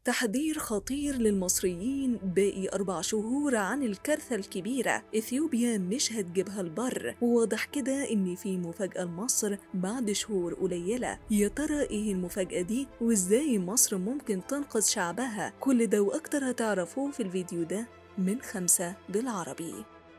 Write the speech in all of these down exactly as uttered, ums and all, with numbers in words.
تحذير خطير للمصريين، باقي أربع شهور عن الكارثة الكبيرة. إثيوبيا مش هتجيبها البر، وواضح كده إن في مفاجأة لمصر بعد شهور قليلة. يا ترى إيه المفاجأة دي؟ وإزاي مصر ممكن تنقذ شعبها؟ كل ده وأكتر هتعرفوه في الفيديو ده من خمسة بالعربي.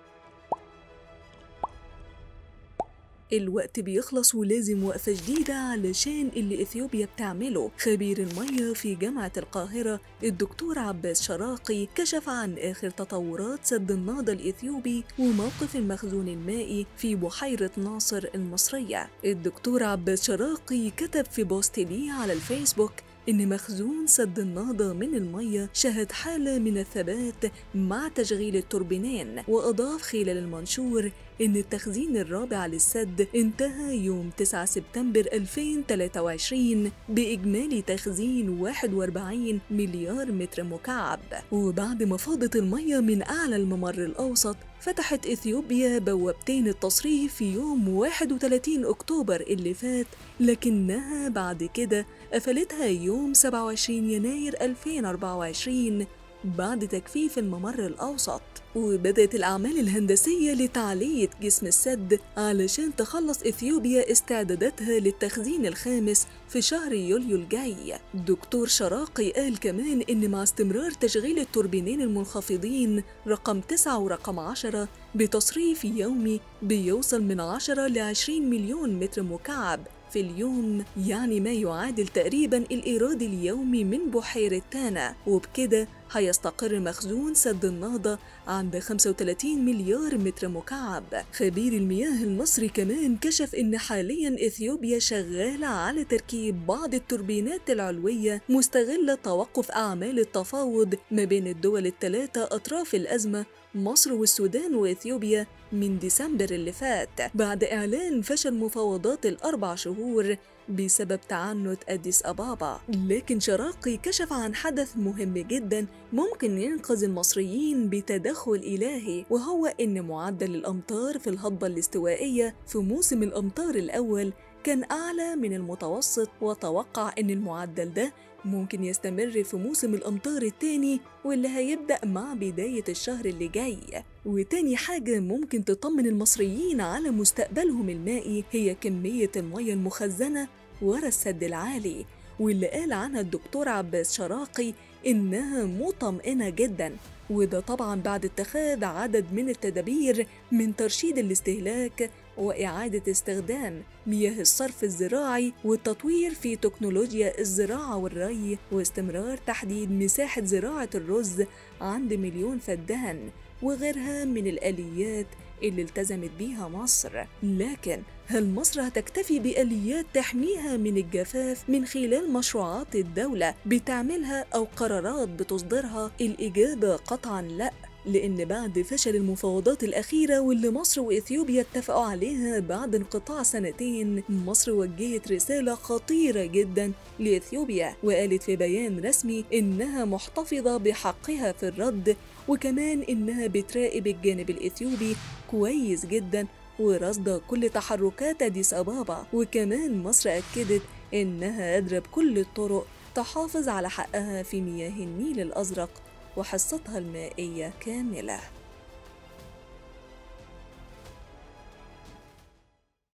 الوقت بيخلص ولازم وقفة جديدة علشان اللي إثيوبيا بتعمله. خبير المية في جامعة القاهرة الدكتور عباس شراقي كشف عن آخر تطورات سد النهضة الإثيوبي وموقف المخزون المائي في بحيرة ناصر المصرية. الدكتور عباس شراقي كتب في بوست ليه على الفيسبوك إن مخزون سد النهضة من المية شهد حالة من الثبات مع تشغيل التوربينين، وأضاف خلال المنشور إن التخزين الرابع للسد انتهى يوم تسعة سبتمبر ألفين وثلاثة وعشرين بإجمالي تخزين واحد وأربعين مليار متر مكعب. وبعد ما فاضت المية من أعلى الممر الأوسط، فتحت إثيوبيا بوابتين التصريف في يوم واحد وثلاثين أكتوبر اللي فات، لكنها بعد كده قفلتها يوم سبعة وعشرين يناير ألفين وأربعة وعشرين بعد تجفيف الممر الأوسط. وبدأت الأعمال الهندسية لتعلية جسم السد علشان تخلص إثيوبيا استعداداتها للتخزين الخامس في شهر يوليو الجاي. دكتور شراقي قال كمان إن مع استمرار تشغيل التوربينين المنخفضين رقم تسعة ورقم عشرة بتصريف يومي بيوصل من عشرة ل عشرين مليون متر مكعب في اليوم، يعني ما يعادل تقريبا الإيراد اليومي من بحيرة تانا، وبكده هيستقر مخزون سد النهضة عند خمسة وثلاثين مليار متر مكعب. خبير المياه المصري كمان كشف إن حاليا إثيوبيا شغالة على تركيب بعض التوربينات العلوية مستغلة توقف أعمال التفاوض ما بين الدول الثلاثة أطراف الأزمة مصر والسودان وإثيوبيا من ديسمبر اللي فات، بعد إعلان فشل مفاوضات الأربع شهور بسبب تعنت أديس أبابا. لكن شراقي كشف عن حدث مهم جدا ممكن ينقذ المصريين بتدخل إلهي، وهو إن معدل الأمطار في الهضبة الاستوائية في موسم الأمطار الأول كان أعلى من المتوسط، وتوقع إن المعدل ده ممكن يستمر في موسم الأمطار التاني واللي هيبدأ مع بداية الشهر اللي جاي. وتاني حاجة ممكن تطمن المصريين على مستقبلهم المائي هي كمية المياه المخزنة ورا السد العالي، واللي قال عنها الدكتور عباس شراقي إنها مطمئنة جدا، وده طبعا بعد اتخاذ عدد من التدابير من ترشيد الاستهلاك وإعادة استخدام مياه الصرف الزراعي والتطوير في تكنولوجيا الزراعة والري، واستمرار تحديد مساحة زراعة الرز عند مليون فدان، وغيرها من الآليات اللي التزمت بيها مصر. لكن هل مصر هتكتفي بآليات تحميها من الجفاف من خلال مشروعات الدولة بتعملها أو قرارات بتصدرها؟ الإجابة قطعاً لأ، لأن بعد فشل المفاوضات الأخيرة واللي مصر وإثيوبيا اتفقوا عليها بعد انقطاع سنتين، مصر وجهت رسالة خطيرة جدا لإثيوبيا، وقالت في بيان رسمي إنها محتفظة بحقها في الرد، وكمان إنها بتراقب الجانب الإثيوبي كويس جدا ورصد كل تحركات أديس أبابا. وكمان مصر أكدت إنها قادرة بكل الطرق تحافظ على حقها في مياه النيل الأزرق وحصتها المائية كاملة.